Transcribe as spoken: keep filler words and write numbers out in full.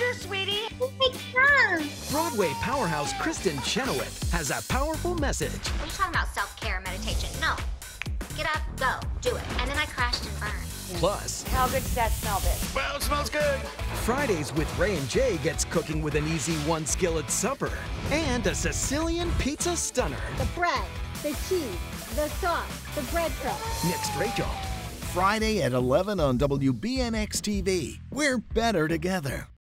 pleasure, sweetie. Take some. Broadway powerhouse Kristin Chenoweth has a powerful message. What are you talking about, self-care, meditation? No. Get up, go, do it. And then I crashed and burned. Plus, How good does that smell, bitch? Well, it smells good. Fridays with Ray and Jay gets cooking with an easy one-skillet supper. And a Sicilian pizza stunner. The bread, the cheese, the sauce, the breadcrumbs. Next, Rachael. Friday at eleven on W B N X T V. We're better together.